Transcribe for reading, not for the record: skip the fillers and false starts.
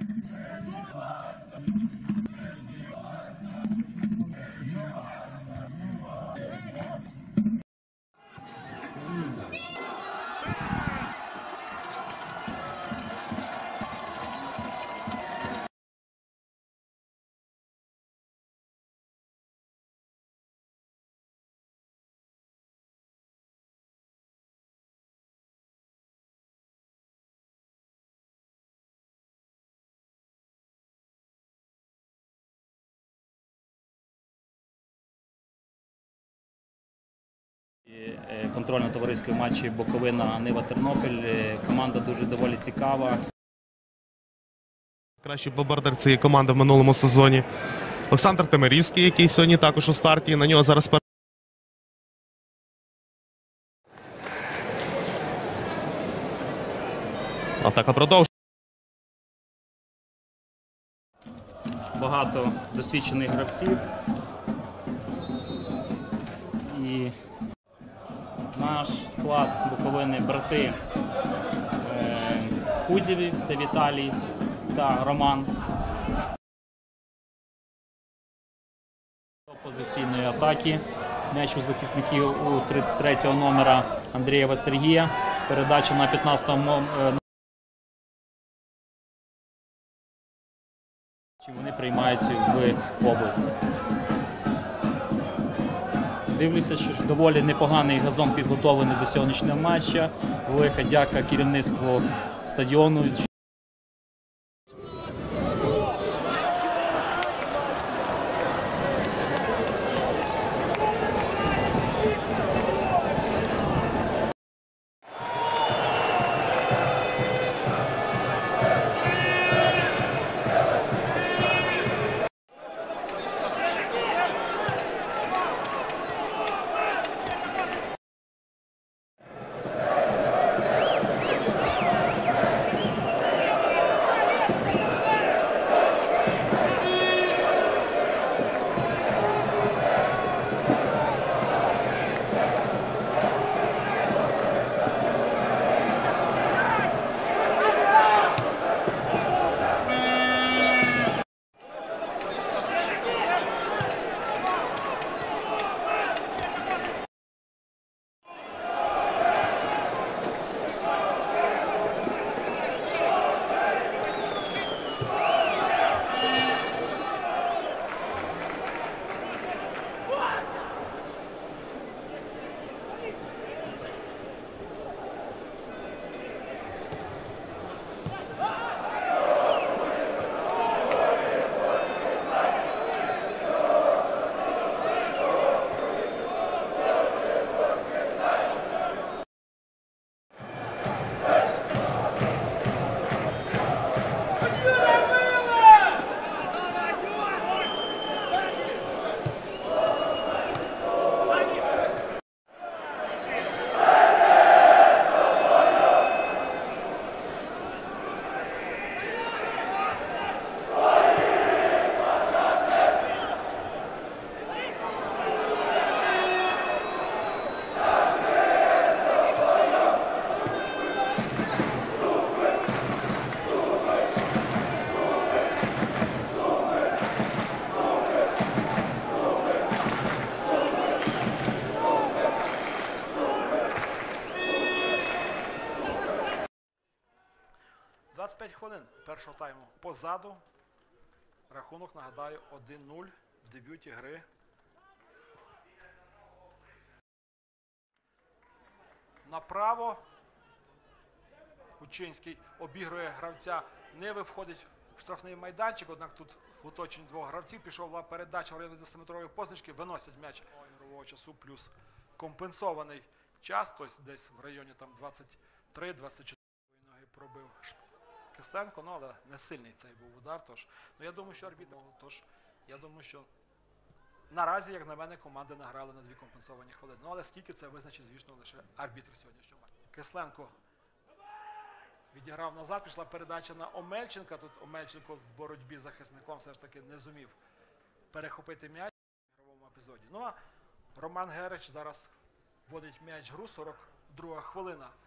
Контрольно-товариської матчі Буковина-Нива-Тернопіль. Команда дуже доволі цікава. Кращий бомбардир цієї команди в минулому сезоні. Олександр Темирівський, який сьогодні також у старті. На нього зараз атака продовжує. Багато досвідчених гравців. І наш склад Буковини брати Кузєві, це Віталій та Роман. Позиційної атаки. М'яч у захисників у 33-го номера Андрієва Сергія. Передача на 15-го номера. Вони приймаються в області. Дивлюся, що доволі непоганий газон підготовлений до сьогоднішнього матчу. Велика дяка керівництву стадіону. Хвилин першого тайму позаду. Рахунок, нагадаю, 1-0 в дебюті гри. Направо. Кучинський обігрує гравця. Ниви, входить в штрафний майданчик, однак тут в оточенні двох гравців пішла передача в районі 10-метрової позначки. Виносять м'яч ігрового часу плюс компенсований час. Тобто десь в районі 23-24 ноги пробив Кисленко, ну, але не сильний цей був удар, тож, ну, я думаю, що арбітр, тож, я думаю, що наразі, як на мене, команди награли на 2 компенсовані хвилини. Ну, але скільки це визначить, звісно, лише арбітр сьогоднішнього матчу. Кисленко відіграв назад, пішла передача на Омельченка. Тут Омельченко в боротьбі з захисником все ж таки не зумів перехопити м'яч в ігровому епізоді. Ну, а Роман Герич зараз вводить м'яч в гру, 42 хвилина.